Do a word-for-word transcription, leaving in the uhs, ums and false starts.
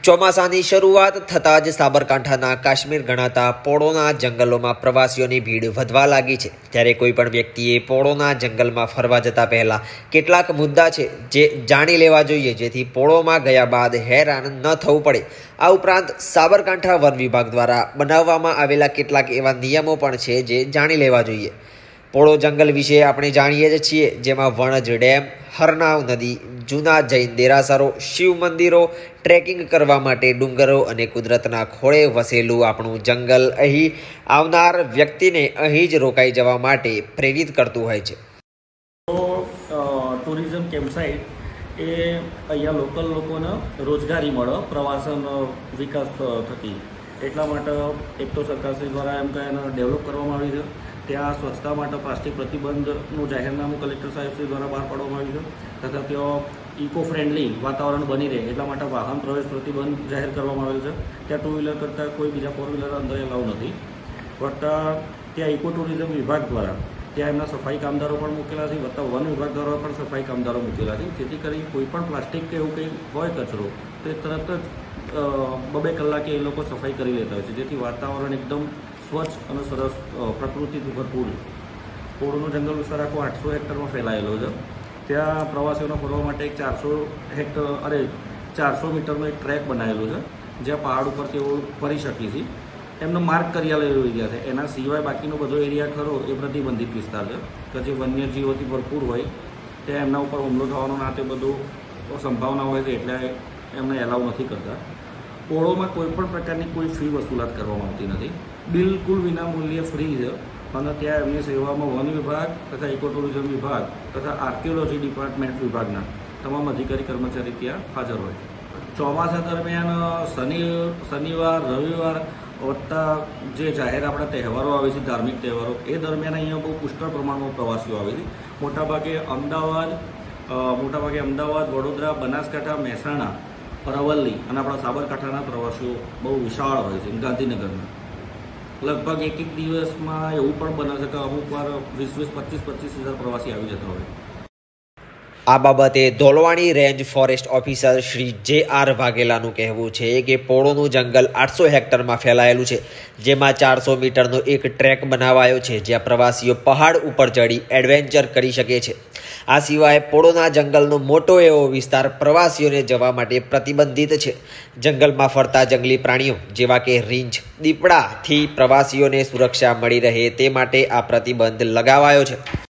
ચોમાસાની શરૂઆત થતાં જ સાબરકાંઠાના કાશ્મીર ગણાતા પોળોના જંગલોમાં પ્રવાસીઓની ભીડ વધવા લાગી છે। ત્યારે કોઈ પણ વ્યક્તિએ પોળોના જંગલમાં ફરવા જતા પહેલા કેટલાક મુદ્દા છે જે જાણી લેવા જોઈએ, જેથી પોળોમાં ગયા બાદ હેરાન ન થવું પડે। આ ઉપરાંત સાબરકાંઠા વન વિભાગ દ્વારા બનાવવામાં આવેલા કેટલાક એવા નિયમો પણ છે જે જાણી લેવા જોઈએ। પોળો જંગલ વિશે આપણે જાણીએ જ છીએ, જેમાં વણજ ડેમ, હરનાવ નદી, જૂના જૈન દેરાસરો, શિવ મંદિરો, ટ્રેકિંગ કરવા માટે ડુંગરો અને કુદરતના ખોળે વસેલું આપણું જંગલ અહીં આવનાર વ્યક્તિને અહીં જ રોકાઈ જવા માટે પ્રેરિત કરતું હોય છે। તો ટુરિઝમ કેમ્પસાઇટ એ અહીંયા લોકલ લોકોને રોજગારી મળે પ્રવાસન વિકાસ થકી, એટલા માટે એક તો સરકારશ્રી દ્વારા એમ કે એને ડેવલપ કરવામાં આવી છે। ત્યાં સ્વચ્છતા માટે પ્લાસ્ટિક પ્રતિબંધનું જાહેરનામું કલેક્ટર સાહેબશ્રી દ્વારા બહાર પાડવામાં આવ્યું છે, તથા ત્યાં ઇકો ફ્રેન્ડલી વાતાવરણ બની રહે એટલા માટે વાહન પ્રવેશ પ્રતિબંધ જાહેર કરવામાં આવેલ છે। ત્યાં ટુ વ્હીલર કરતાં કોઈ બીજા ફોર વ્હીલર અંદર એલાઉ નથી, વત્તા ત્યાં ઇકો ટુરિઝમ વિભાગ દ્વારા ત્યાં એમના સફાઈ કામદારો પણ મૂકેલા છે, વત્તા વન વિભાગ દ્વારા પણ સફાઈ કામદારો મૂકેલા છે, જેથી કરી કોઈ પણ પ્લાસ્ટિક કે એવું કંઈ હોય કચરો તો એ તરત જ બબે કલાકે એ લોકો સફાઈ કરી લેતા હોય છે, જેથી વાતાવરણ એકદમ સ્વચ્છ અને સરસ પ્રકૃતિથી ભરપૂર। પોળોનો જંગલ વિસ્તાર આખો આઠસો હેક્ટરમાં ફેલાયેલો છે। ત્યાં પ્રવાસીઓને ફરવા માટે એક ચારસો હેક્ટર અરે ચારસો મીટરનો એક ટ્રેક બનાવેલો છે, જ્યાં પહાડ ઉપર તેઓ ફરી શકે છે, એમનો માર્ગ કરી આવેલો એરિયા છે। એના સિવાય બાકીનો બધો એરિયા ખરો એ પ્રતિબંધિત વિસ્તાર છે, કે જે વન્યજીવોથી ભરપૂર હોય, ત્યાં એમના ઉપર હુમલો થવાનો ના તે બધું સંભાવના હોય છે, એટલે એમને એલાઉ નથી કરતા। પોળોમાં કોઈ પણ પ્રકારની કોઈ ફી વસૂલાત કરવામાં આવતી નથી, બિલકુલ વિનામૂલ્યે ફ્રી છે, અને ત્યાં એમની સેવામાં વન વિભાગ તથા ઇકો ટુરિઝમ વિભાગ તથા આર્કિયોલોજી ડિપાર્ટમેન્ટ વિભાગના તમામ અધિકારી કર્મચારી ત્યાં હાજર હોય છે। ચોમાસા દરમિયાન શનિ શનિવાર રવિવાર વત્તા જે જાહેર આપણા તહેવારો આવે છે, ધાર્મિક તહેવારો, એ દરમિયાન અહીંયા બહુ પુષ્કળ પ્રમાણમાં પ્રવાસીઓ આવે છે। મોટાભાગે અમદાવાદ મોટાભાગે અમદાવાદ વડોદરા, બનાસકાંઠા, મહેસાણા, અરવલ્લી અને આપણા સાબરકાંઠાના પ્રવાસીઓ બહુ વિશાળ હોય છે। ગાંધીનગરના લગભગ એક એક દિવસમાં એવું પણ બને છે કે અમુક વાર વીસ વીસ પચીસ પચીસ હજાર પ્રવાસી આવી જતા હોય। આ બાબતે Dholvani range forest officer Shri J R વાઘેલાનું કહેવું છે કે પોળોનું જંગલ આઠસો હેક્ટરમાં ફેલાયેલું છે, જેમાં ચારસો મીટરનો એક ટ્રેક બનાવાયો છે, જ્યાં પ્રવાસીઓ પહાડ ઉપર ચડી એડવેન્ચર કરી શકે છે। આ સિવાય પોળોના જંગલનો મોટો એવો વિસ્તાર પ્રવાસીઓને જવા માટે પ્રતિબંધિત છે। જંગલમાં ફરતા જંગલી પ્રાણીઓ જેવા કે રીંછ, દીપડાથી પ્રવાસીઓને સુરક્ષા મળી રહે તે માટે આ પ્રતિબંધ લગાવાયો છે।